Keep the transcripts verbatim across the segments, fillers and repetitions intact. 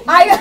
Aí...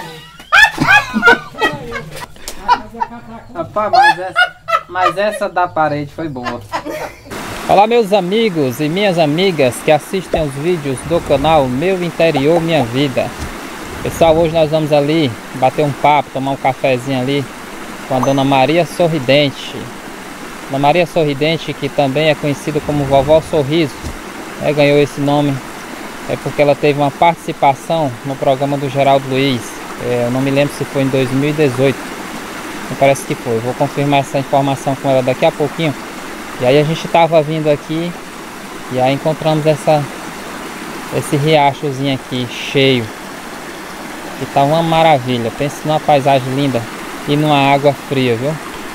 Rapaz, mas essa, mas essa da parede foi boa. Olá meus amigos e minhas amigas que assistem os vídeos do canal Meu Interior Minha Vida. Pessoal, hoje nós vamos ali bater um papo, tomar um cafezinho ali com a Dona Maria Sorridente. Dona Maria Sorridente, que também é conhecida como Vovó Sorriso, né, ganhou esse nome é porque ela teve uma participação no programa do Geraldo Luiz. É, eu não me lembro se foi em dois mil e dezoito, me parece que foi. Vou confirmar essa informação com ela daqui a pouquinho. E aí a gente estava vindo aqui e aí encontramos essa, esse riachozinho aqui cheio. E tá uma maravilha. Pense numa paisagem linda e numa água fria, viu?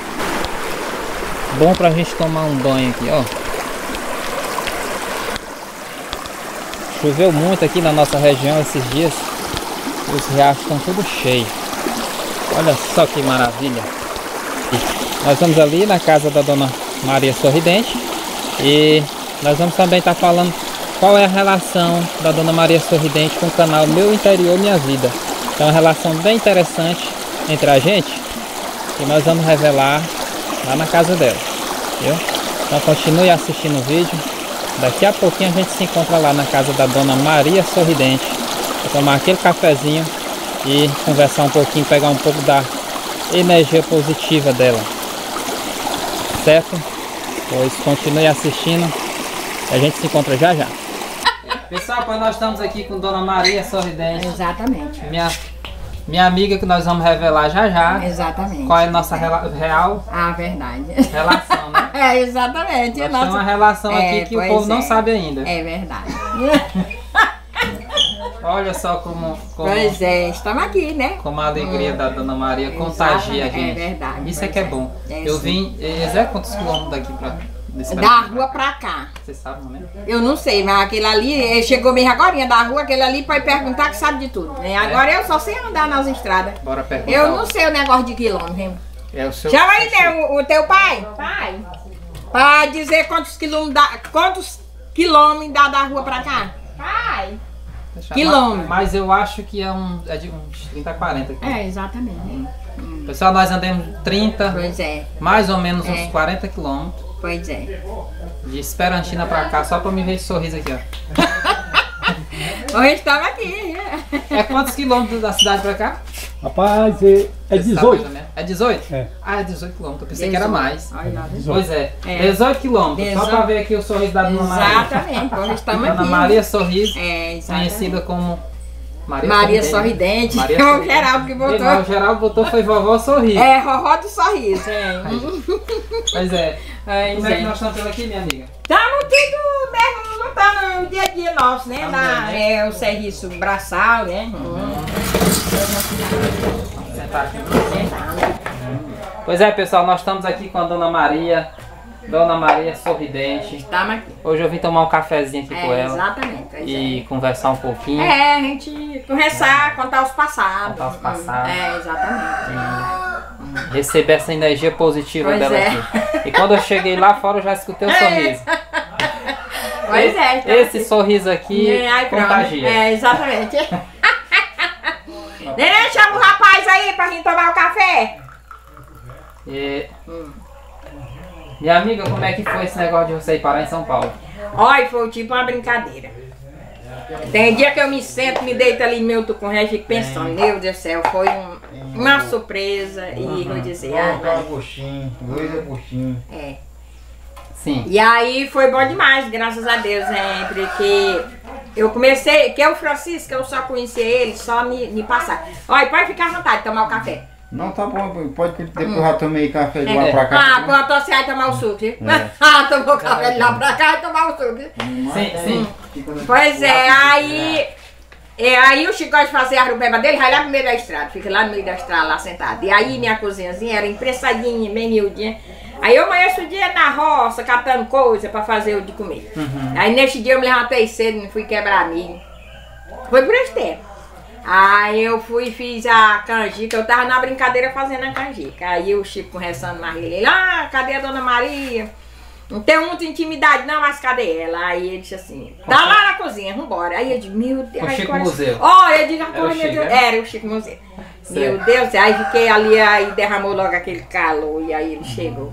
Bom pra gente tomar um banho aqui, ó. Choveu muito aqui na nossa região esses dias. Os riachos estão tudo cheios. Olha só que maravilha. Nós vamos ali na casa da Dona Maria Sorridente. E nós vamos também estar falando qual é a relação da Dona Maria Sorridente com o canal Meu Interior Minha Vida. É uma relação bem interessante entre a gente, e nós vamos revelar lá na casa dela, viu? Então continue assistindo o vídeo. Daqui a pouquinho a gente se encontra lá na casa da Dona Maria Sorridente para tomar aquele cafezinho e conversar um pouquinho, pegar um pouco da energia positiva dela, certo? Pois continue assistindo, a gente se encontra já já. Pessoal, pois nós estamos aqui com Dona Maria Sorridente. Exatamente. Minha, minha amiga, que nós vamos revelar já já. Exatamente. Qual é a nossa rela, real Ah, verdade. relação, né? É, exatamente. Nós Nossa... temos uma relação é, aqui que o povo é. não sabe ainda. É verdade. Olha só como, como, Pois é, estamos aqui, né? como a alegria hum. da Dona Maria contagia a gente. É verdade. Isso é que é, é bom. É, Eu sim. vim, Zé, quantos quilômetros daqui pra... Da rua pra cá. Você sabe, não é? Eu não sei, mas aquele ali, chegou mesmo agora da rua, aquele ali pode perguntar que sabe de tudo. Né? Agora é. Eu só sei andar nas estradas. Bora perguntar. Eu não sei o negócio de quilômetros. Hein? É o seu... Chama aí né, o, o teu pai. Pai. Pra dizer quantos quilômetros dá, quantos quilômetros dá da rua pra cá. Pai. Quilômetros. Mas eu acho que é, um, é de uns trinta, quarenta aqui. É, exatamente. Hum. Pessoal, nós andamos trinta, pois é. mais ou menos é. uns quarenta quilômetros. Pois é. De Esperantina pra cá, só pra me ver esse sorriso aqui, ó. Hoje estamos aqui. É quantos quilômetros da cidade pra cá? Rapaz, é, é dezoito. É dezoito? É. Ah, é dezoito quilômetros. Eu pensei dezoito. Que era mais. Olha lá, pois é. é. dezoito quilômetros. dezoito. Só pra ver aqui o sorriso da Dona Maria. Exatamente. Hoje estamos Dona aqui. Maria Sorriso. É, exatamente. Conhecida como Maria, Maria Sorridente. Sorridente. Maria É o Sorridente. Geraldo que botou. Não, o Geraldo botou foi Vovó Sorriso. É, Roró do Sorriso. É. Pois é. Pois Como é que é. nós estamos pela aqui, minha amiga? Estamos tudo mesmo lutando no dia a dia nosso, né? Tá Na, bem, né? É o serviço braçal, né? Hum. Vamos sentar aqui. Pois é, pessoal, nós estamos aqui com a Dona Maria. Dona Maria Sorridente. Estamos aqui. Hoje eu vim tomar um cafezinho aqui É, com ela. exatamente. Pois E é. conversar um pouquinho. É, a gente conversar, contar os passados. Contar os passados. É, exatamente. Receber essa energia positiva Pois dela é. aqui. E quando eu cheguei lá fora, eu já escutei o É. sorriso. Pois é. Então, Esse assim, sorriso aqui é, ai, pronto. contagia. É, exatamente. Neném, chama o rapaz aí pra gente tomar o café. E... Minha amiga, como é que foi esse negócio de você ir parar em São Paulo? Olha, foi tipo uma brincadeira. Tem dia que eu me sento, me deito ali no meu tucunré e fico pensando, meu Deus do céu, foi um, uma surpresa e vou dizer, ah, Um agostinho, dois agostinhos. é. Sim. E aí foi bom demais, graças a Deus, né? Porque eu comecei, que é o Francisco, eu só conhecia ele, só me, me passar. Olha, pode ficar à vontade de tomar o café. Não, tá bom, pode que depois eu já tomei café de lá É. pra cá. Ah, quando você vai tomar o suco, viu? É. Ah, tomou o café de lá pra cá e tomar o suco, viu? Sim, sim. Pois é, aí, é, aí o Chico gosta de fazer a rubeba dele, vai lá no meio da estrada, fica lá no meio da estrada, lá sentado. E aí minha cozinhazinha era impressadinha, bem miudinha. Aí eu amanheço o dia na roça, catando coisa pra fazer o de comer. Uhum. Aí neste dia eu me levantei cedo, não fui quebrar milho. Foi por esse tempo. Aí eu fui e fiz a canjica, eu tava na brincadeira fazendo a canjica. Aí o Chico conversando mais ele, ah, cadê a Dona Maria? Não tenho muita intimidade não, mas cadê ela? Aí ele disse assim, tá lá na cozinha, vambora. Aí eu digo, meu Deus. O Chico agora... Museu. Ó, eu digo, agora, Era o meu Chico, Deus. é? Era o Chico Museu. Meu Deus, aí fiquei ali, aí derramou logo aquele calor, e aí ele chegou.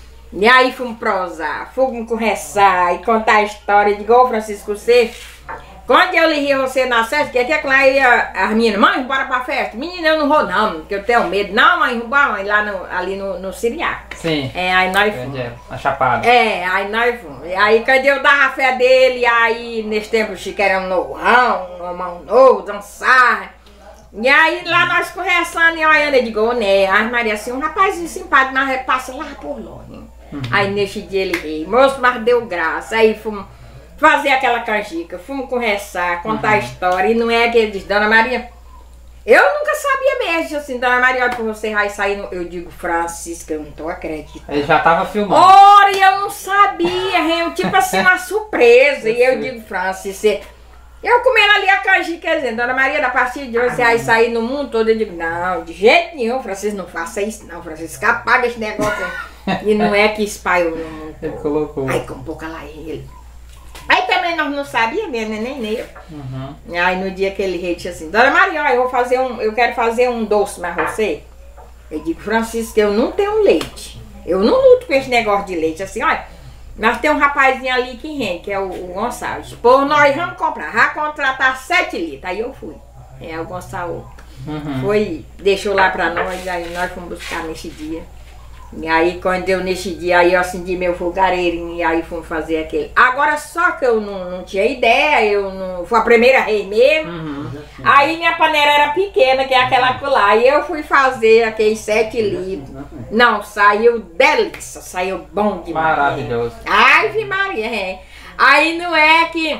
E aí fomos prosar, fomos conversar e contar a história. Eu digo, ô Francisco, você... Quando eu lhe ri você na festa, que até que lá ia as meninas, mãe, bora pra festa. Menina, eu não vou não, porque eu tenho medo. Não, mãe, bora mãe, lá no, ali no, no Siriá. Sim. É, aí nós fomos. Na Chapada. É, aí nós fomos. E aí quando eu dava a fé dele, aí nesse tempo o Chico era um novão, um mão novo, dançar. E aí lá nós conversando e olhando, eu digo, ô né, a Maria assim, um rapazinho simpático, nós passa lá por longe. Uhum. Aí nesse dia ele veio, moço, mas deu graça. Aí fomos fazer aquela canjica, fomos conversar, contar uhum. a história. E não é que ele diz, Dona Maria, eu nunca sabia mesmo, assim, Dona Maria, olha, por você vai sair, no... eu digo, Francisco, eu não tô acreditando. Ele já tava filmando. Ora, eu não sabia, eu, tipo assim, uma surpresa. E eu digo, Francisco, eu comendo ali a canjica, dizendo, Dona Maria, da partir de hoje você vai sair no mundo todo. Eu digo, não, de jeito nenhum, Francisco, não faça isso não, Francisco, apaga esse negócio aí. E não é que espalhou no mundo. Ele colocou. Aí com pouco lá ele. Aí também nós não sabíamos, nem nem nem eu. Uhum. Aí no dia que ele disse assim, Dona Maria, eu vou fazer um, eu quero fazer um doce mais você. Eu digo, Francisco, eu não tenho leite. Eu não luto com esse negócio de leite. Assim, olha, nós temos um rapazinho ali que rende, que é o, o Gonçalves. Pô, nós vamos comprar, vai contratar sete litros. Aí eu fui. É, o Gonçalo uhum. foi, deixou lá pra nós, aí nós fomos buscar nesse dia. E aí quando deu nesse dia, aí eu acendi meu fogareirinho e aí fomos fazer aquele. Agora só que eu não, não tinha ideia, eu não. Foi a primeira rei mesmo. Uhum. Aí minha panela era pequena, que é aquela lá. E eu fui fazer aqueles sete litros. Não, saiu delícia, saiu bom demais. Maravilhoso. Ai, vi Maria, é. Aí não é que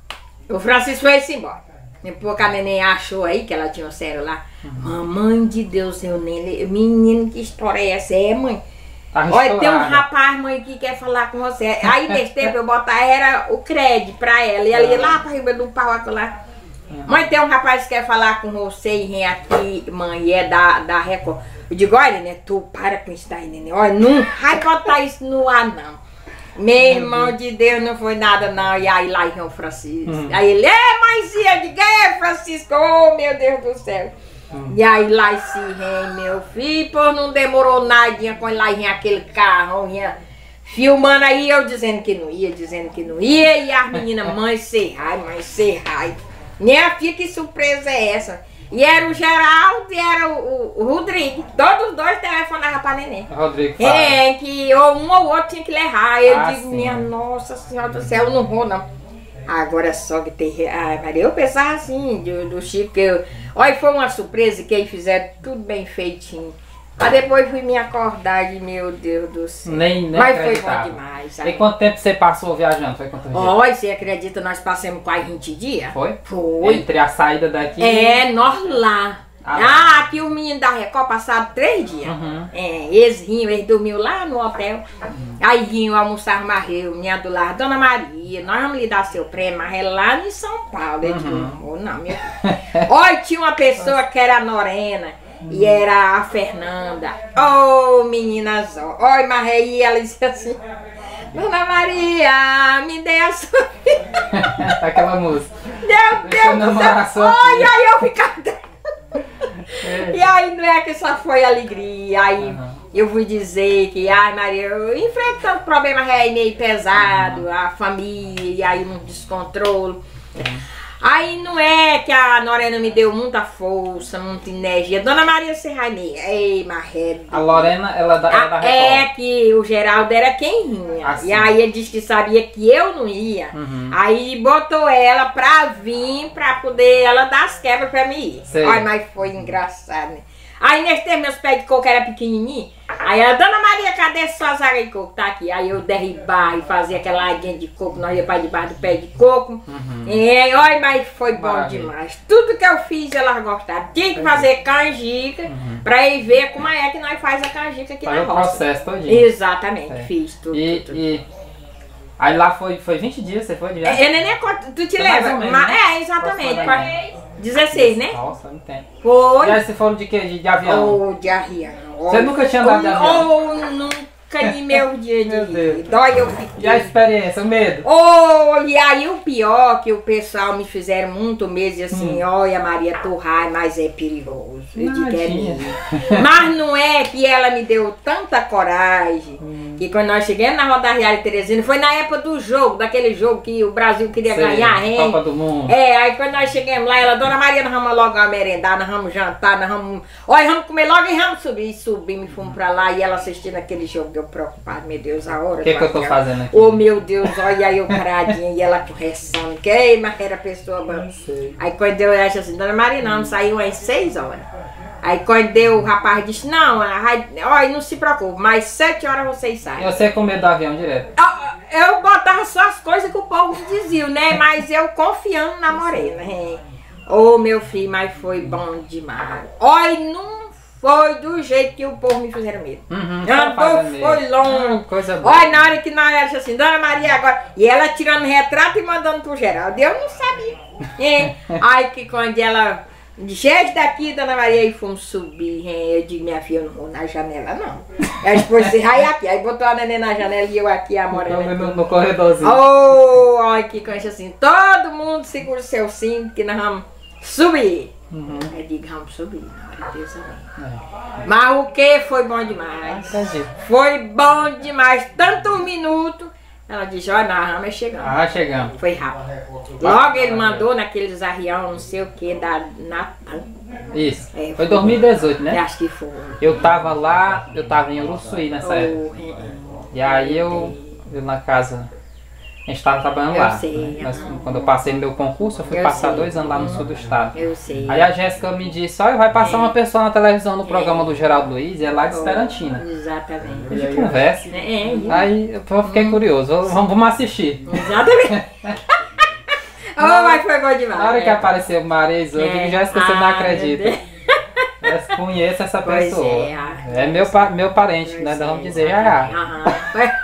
o Francisco foi-se embora. Depois que a neném achou aí, que ela tinha um celular. Uhum. Mamãe de Deus, eu nem lembro. Menino, que história é essa? É, mãe? Tá olha, tem um rapaz, mãe, que quer falar com você. Aí nesse tempo eu botar era o crédito pra ela. E ela ia lá pra riba do pau lá. Uhum. Mãe, tem um rapaz que quer falar com você e vem aqui, mãe, e é da, da Record. Eu digo, olha, né, tu para com isso daí, neném. Olha, não vai botar isso no ar, não. Meu irmão de Deus, não foi nada não. E aí lá ia o Francisco. Uhum. Aí ele, é, mãezinha, eu digo, é, Francisco, oh meu Deus do céu. Uhum. E aí lá esse rei, meu filho, pô, não demorou nadinha quando lá ia aquele carro, ia filmando aí, eu dizendo que não ia, dizendo que não ia. E as meninas, mãe, sei ai, mãe, sei ai. Minha filha, que surpresa é essa? E era o Geraldo e era o, o, o Rodrigo. Todos os dois telefonavam pra neném. Rodrigo fala. É, que ou um ou outro tinha que levar. Eu ah, digo, sim. minha nossa senhora do céu, eu não vou não. Agora só que tem... Ai, Maria, eu pensava assim, do, do Chico, que eu... Olha, foi uma surpresa que eles fizeram tudo bem feitinho. Mas depois fui me acordar de, meu Deus do céu. Nem, nem Mas foi bom demais. Sabe? E quanto tempo você passou viajando? Foi quantos dias? Olha, você acredita, nós passamos quase vinte dias? Foi? Foi. Entre a saída daqui... É, nós lá. Ah, ah, aqui os meninos da Record passaram três dias. Uhum. É, eles riam, eles dormiam lá no hotel. Uhum. Aí riam, almoçar marreu, minha do lado, Dona Maria, nós vamos lhe dar seu prêmio, mas é lá em São Paulo. Eu digo, uhum. não, meu. Olha, tinha uma pessoa que era a Norena. E era a Fernanda. Oh, meninas, olha, mas aí ela disse assim, Dona Maria, me dê a sua filha. Aquela música. Meu Deus do céu. Olha, aí eu ficava... É. E aí não é que só foi alegria. Aí uhum. eu vou dizer que, ai Maria, eu enfrentando problemas meio pesado, uhum. a família, e aí um descontrole. Uhum. Aí não é que a Lorena me deu muita força, muita energia. Dona Maria Serrani, ei, Marredo. A Lorena, ela da, ela da Record. É que o Geraldo era quem vinha. Ah, e aí ele disse que sabia que eu não ia. Uhum. Aí botou ela pra vir, pra poder ela dar as quebras pra mim ir. Sei. Olha, mas foi engraçado, né? Aí nesse tempo meus pés de coco eram pequenininhos. Aí ela, Dona Maria, cadê sua zaga de coco? Tá aqui. Aí eu derribar e fazia aquela aguinha de coco, nós ia pra debaixo do pé de coco. Uhum. E olha, mas foi bom Maravilha. demais. Tudo que eu fiz, elas gostaram. Tinha que fazer canjica uhum. pra ir ver como é que nós faz a canjica aqui Faz na o roça. processo todinho. Exatamente, é. fiz tudo, e, tudo, tudo. E... Aí lá foi, foi vinte dias, você foi de viagem? É, neném, tu te foi lembra? Menos, Mas, né? É, exatamente. dezesseis, né? Nossa, não tem. Foi. E aí você falou de quê? De, de avião? Oh, de avião. Você nunca tinha andado de avião? Oh, nunca em meu dia de Meu Deus. rir. Dói eu fiquei. E a experiência, o medo? Oh, e aí o pior que o pessoal me fizeram muito medo, e assim, Hum. olha Maria Torrai, mas é perigoso. Eu digo, é Imagina. mesmo. Mas não é que ela me deu tanta coragem, Hum. que quando nós chegamos na rodoviária de Teresina, foi na época do jogo, daquele jogo que o Brasil queria Sei, ganhar, hein? Copa do Mundo. É, aí quando nós chegamos lá, ela, Dona Maria, nós vamos logo merendar, nós vamos jantar, nós vamos... Olha, vamos comer logo e vamos subir. E subimos e fomos pra lá, e ela assistindo aquele jogo, eu preocupado, meu Deus, a hora... O que, do que eu tô avião. fazendo aqui? Oh meu Deus, olha aí eu paradinha e ela conversando, que ei, mas era pessoa boa. Sei. Aí quando eu acho assim, Dona Maria, não, saiu às seis horas. Aí quando deu, o rapaz disse, não, olha, não se preocupe, mais sete horas vocês E saem. você com medo do avião direto? Eu, eu botava só as coisas que o povo dizia, né? Mas eu confiando na morena. hein? Ô meu filho, mas foi bom demais. Olha, não foi do jeito que o povo me fizeram medo. Uhum, Não, só fazendo foi medo. longe. Coisa boa. Olha, na hora que nós era assim, Dona Maria agora. E ela tirando retrato e mandando pro Geraldo. Eu não sabia. É. Aí que quando ela. Gente daqui, Dona Maria, e fomos subir. hein? Eu digo, minha filha, eu não vou na janela, não. Ela depois disse, vai aqui. Aí botou a neném na janela e eu aqui, a morena. No, no corredorzinho. Oh, olha que coisa assim. Todo mundo segura o seu cinto que nós vamos subir. Uhum. Eu digo, vamos subir. Na hora de Deus também. É. Mas o que foi bom demais. Entendi. Foi bom demais, tanto um minuto. Ela disse, olha, nós vamos chegando. Ah, chegamos. Foi rápido. Logo ele mandou naqueles arrião, não sei o que, da Natan. Isso. É, Foi foi. dois mil e dezoito, né? Acho que foi. Eu tava lá, eu tava em Uruçuí nessa época. Oh, é, é. E aí eu, eu na casa, a gente tava trabalhando Eu lá. sei, Nós- aham. quando eu passei no meu concurso, eu fui Eu passar sei. dois anos lá no sul do estado. Eu sei. Aí a Jéssica me disse, olha, vai passar É. uma pessoa na televisão no programa do Geraldo Luiz, e é lá de Esperantina. Exatamente. A gente conversa. É, é, Aí eu fiquei curioso, vamos, vamos assistir. exatamente. Oh, mas foi bom demais. Na hora que é. apareceu Maria e Zoe, eu digo, Jéssica, você não Ah, acredita. meu Deus. Eu conheço essa Pois pessoa. é, ah. É meu, pa- meu parente, né? Nós vamos dizer já já. Aham. Foi-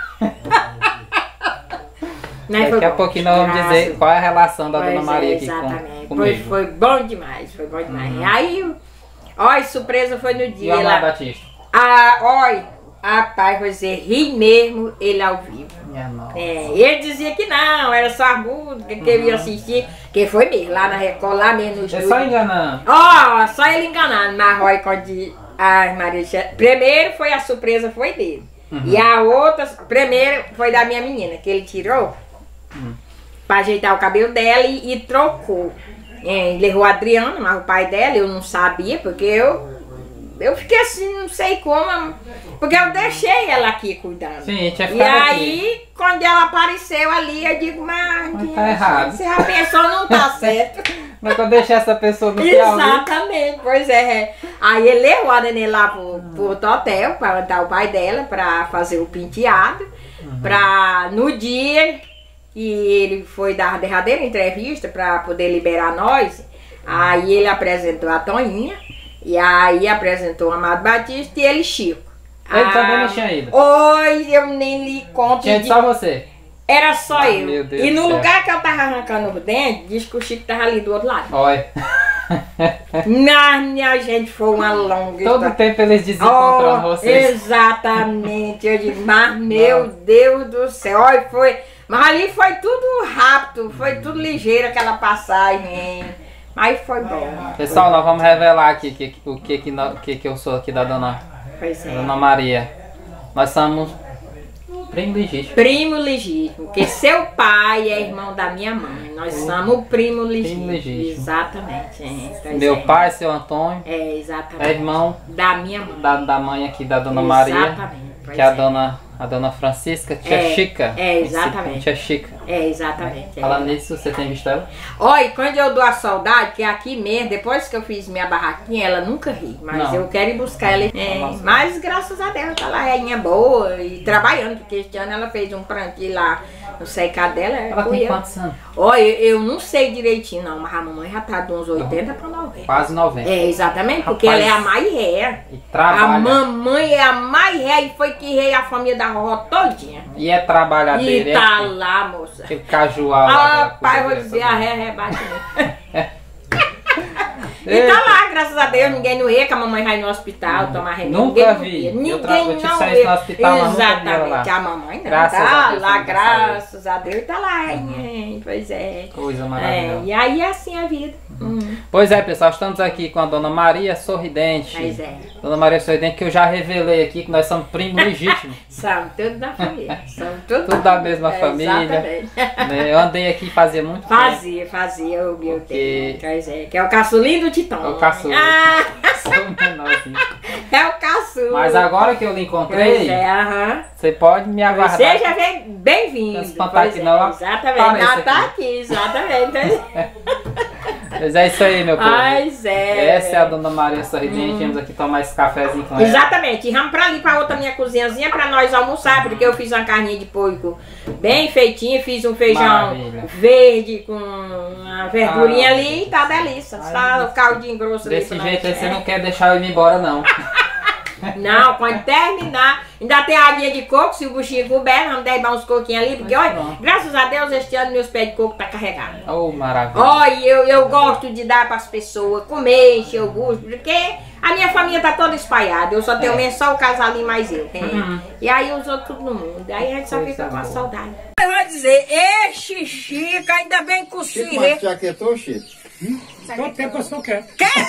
Né, foi Daqui a bom. pouquinho nós vamos dizer Graças- qual é a relação da Pois Dona Maria é, aqui exatamente. com, Foi, comigo. foi bom demais, foi bom demais. Aí, olha, surpresa foi no E dia o Amado lá. Batista? Ah, olha, rapaz, você ri mesmo ele ao vivo. Minha nossa. É, ele dizia que não, era só música que ele ia assistir, que foi mesmo, lá na Record, lá mesmo no É estúdio. só enganando. Ó, só ele enganando, mas olha, quando... Ai, Maria, primeiro foi a surpresa, foi dele. Uhum. E a outra, primeiro foi da minha menina, que ele tirou Uhum. pra ajeitar o cabelo dela e, e trocou. É, levou o Adriano, mas o pai dela, eu não sabia, porque eu... Eu fiquei assim, não sei como, porque eu deixei ela aqui cuidando. Sim, tinha E ficado aqui. aí, quando ela apareceu ali, eu digo, mas... Mas tá errado. Você já pensou, não tá certo. Mas quando eu deixei essa pessoa no Piauí, Exatamente, pois é. Aí ele levou a neném lá pro, pro outro hotel, para dar o pai dela, pra fazer o penteado. Uhum. Pra, no dia que ele foi dar a derradeira entrevista pra poder liberar nós, aí ele apresentou a Toninha, e aí apresentou o Amado Batista e ele Chico. ele também não tinha ido. Oi, eu nem lhe conto. Tinha ido só você. Era só Ah, eu. meu Deus e do no céu. lugar que eu tava arrancando os dentes, diz que o Chico tava ali do outro lado. Olha. Mas minha gente foi uma longa Todo história. tempo eles desencontrando Oh, vocês. exatamente. Eu digo, mas meu Deus do céu, olha, foi. Mas ali foi tudo rápido, foi tudo ligeiro aquela passagem. Mas foi bom. Pessoal, nós vamos revelar aqui que, que- o que que, nó- que que eu sou aqui da Dona, Pois da é. Dona Maria. Nós somos primo legítimo. Primo legítimo, porque seu pai é irmão da minha mãe. Nós somos primo legítimo. legítimo. Exatamente. É, pois Meu é. pai, seu Antônio, É, é exatamente. irmão Da minha mãe. da, da mãe aqui da Dona Maria, Exatamente. pois que é a é. dona, a Dona Francisca, tia É, Chica. é, exatamente. Tia Chica. É, exatamente. é. Falando nisso, você tem visto ela? Olha, e quando eu dou a saudade, que é aqui mesmo, depois que eu fiz minha barraquinha, ela nunca ri. Mas Não. eu quero ir buscar ela. É, Nossa. mas graças a Deus, ela é boa e trabalhando, porque este ano ela fez um plantinho lá no secar dela. Ela fui tem eu. quantos anos? Olha, eu, eu não sei direitinho não, mas a mamãe já tá de uns oitenta para noventa. Quase noventa. É, exatamente, porque Rapaz, ela é a mais ré. E A trabalha. mamãe é a mais ré e foi que rei a família da Ró todinha. E é trabalhadeira. E tá lá, moça. Aquele cajual lá. Ah, aquela pai, coisa vou dizer, dessa, a ré rebate mesmo. E tá lá, graças a Deus, ninguém não ia, que a mamãe vai no hospital tomar remédio. Nunca ninguém vi. Ninguém Eu tra- eu tive não saído ia. no hospital, mas nunca vi ela lá. Exatamente, a mamãe não. Graças tá a Deus, lá, nunca graças a Deus, tá lá, hein? Pois é. Coisa É, maravilhosa. e aí é assim a vida. Hum. Pois é, pessoal, estamos aqui com a Dona Maria Sorridente. Pois é. Dona Maria Sorridente, que eu já revelei aqui que nós somos primos legítimos. São tudo da família. São tudo, Tudo da mesma é, família. Exatamente. Né? Eu andei aqui fazia muito tempo. Fazia, fazia o meu Porque- tempo. Pois é, que é o caçulinho do Titão. É o caçula. Ah, Sou um menorzinho. é o caçula. Mas agora que eu lhe Pois encontrei, é, aham. você pode me aguardar. Seja bem- bem-vindo. Não se espantar Pois aqui é, não, ó. exatamente. Apareça Não, tá aqui. aqui, exatamente. Mas é isso aí, meu povo. Pois é. Essa é a Dona Maria Sorridente. Viemos aqui tomar esse cafezinho com ela. Exatamente, e vamos pra ali, pra outra minha cozinhazinha pra nós almoçar, porque eu fiz uma carninha de porco bem feitinha, fiz um feijão Maravilha. verde com uma verdurinha Ah, ali e tá delícia. Tá o caldinho grosso ali. Desse pra jeito aí nós. você não quer deixar eu ir embora, não. Não, quando terminar, ainda tem a aguinha de coco, se o buchinho couber, vamos derrubar uns coquinhos ali, porque olha, pronto. graças a Deus este ano meus pés de coco tá carregado. Oh, maravilha. Olha, eu, eu gosto de dar pras pessoas, comer, encher o bucho, porque a minha família tá toda espalhada, eu só tenho É. mesmo só o casalinho mais eu. hein? Uhum. E aí os outros tudo no mundo, aí a gente só Coisa fica com a boa. saudade. Eu vou dizer, ê Chichica, ainda bem que o Chico, Cire... mas jaquetou, Chico? Quanto tempo a senhora quer? Quer?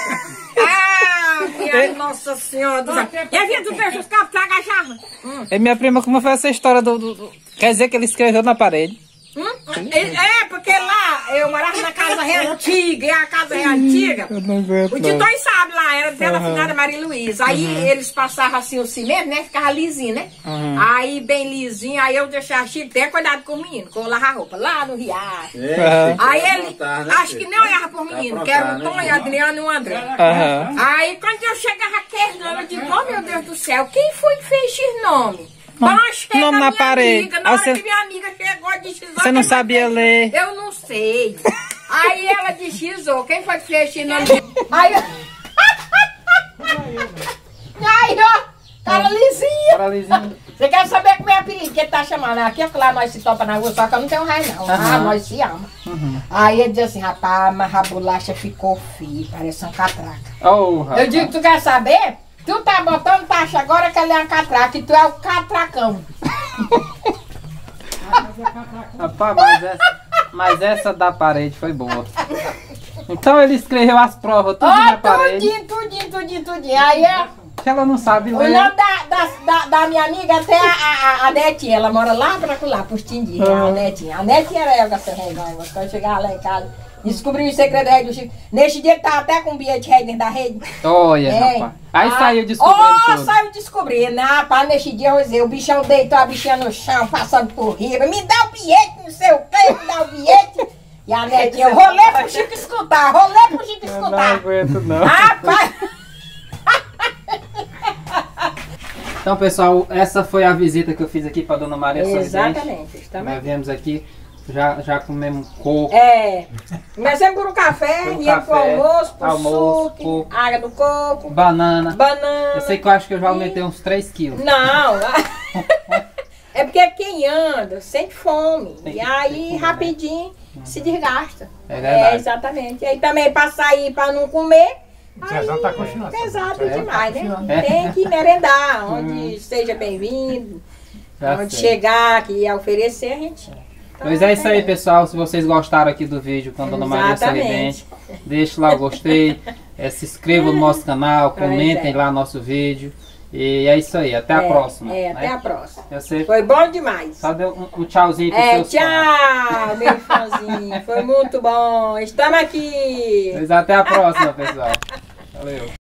Ah, minha Nossa Senhora do céu. E a vida, tu deixa os cabos pra agachar. Hum. E minha prima, como foi essa história do, do- do- Quer dizer que ele escreveu na parede? Hum? É, porque lá eu morava na casa ré antiga, e a casa ré antiga, não aguento. o Titões sabe lá, era dela finada Maria Luísa. Aí eles passavam assim o cimento, né? Ficava lisinho, né? Uhum. Aí bem lisinho, aí eu deixava Chico, tenha cuidado com o menino, que eu lavava a roupa lá no riacho. É, Chico, Aí vai ele, aprontar, né, acho Chico? que não olhava por menino, que era o aprontar, Tom né, e o Adriano e o André. Aham. Aí quando eu chegava querendo, eu digo, oh meu Deus do céu, quem foi que fez X nome? Bom, chega nome na minha parede. amiga, na Ah, hora você- que minha amiga chegou, disse, Você não sabia ler? eu não sei. Aí ela desxizou, quem foi que fez X nome? Aí eu... Aí, ó, cara lisinha. Paralisinho. Você quer saber como é a apelido que ele tá chamando? Aqui é que lá nós se topa na rua, só que eu não tenho raiva não. Ah, Aham. nós se ama. Aí ele diz assim, rapaz, mas a bolacha ficou feia, parece uma catraca. Oh, Eu digo, tu quer saber? Tu tá botando taxa agora que ele é uma catraca e tu é o catracão. rapaz, mas essa, mas essa da parede foi boa. Então ele escreveu as provas tudo na Ó, parede. tudinho, tudinho, tudinho, tudinho. Aí é... Que ela não sabe O ler. nome da, da, da, da minha amiga até a, a, a Netinha, ela mora lá pra lá, por Tindi, Ah. a Netinha. A Netinha era Elga Serrégão, quando eu chegava lá em casa, descobri o segredo da rede do Chico. Neste dia ele tava até com um bilhete de rede dentro da rede. Olha, É. rapaz. Aí Ah, saiu descobrindo oh, tudo. saiu descobrindo. Ah, rapaz, neste dia eu vou dizer, o bichão deitou a bichinha no chão, passando por riba. Me dá o bilhete, não sei o quê, me dá o bilhete. E a Netinha, eu rolê pro Chico escutar, rolê pro Chico Eu não escutar. aguento não. Rapaz... Então, pessoal, essa foi a visita que eu fiz aqui pra Dona Maria Sorridente. Exatamente, estamos Nós viemos aqui, já, já comemos coco. É, começamos por um café, Por um íamos pro café, almoço, pro almoço, suco, coco. água do coco, Banana. banana. Eu sei que eu acho que eu já aumentei uns três quilos. Não, é porque quem anda sente fome. Tem- e aí, tem que comer, né? rapidinho, se desgasta. É verdade. exatamente. E aí também pra sair, pra não comer, Zezão aí tá continuando. é pesado É. demais, né? É. Tem que merendar, onde seja bem-vindo, Já onde sei. chegar, que ia oferecer, a gente... Pois é isso aí, pessoal. Se vocês gostaram aqui do vídeo com a Dona Maria Exatamente. Sorridente, deixe lá o gostei, eh, se inscrevam no nosso canal, Pois comentem é. lá nosso vídeo. E é isso aí, até a É, próxima. É, né? até a próxima. Você Foi bom demais. só deu um, um tchauzinho pro É, seus fãs. tchau, meu fãzinho. Foi muito bom. Estamos aqui. Pois até a próxima, pessoal. Valeu.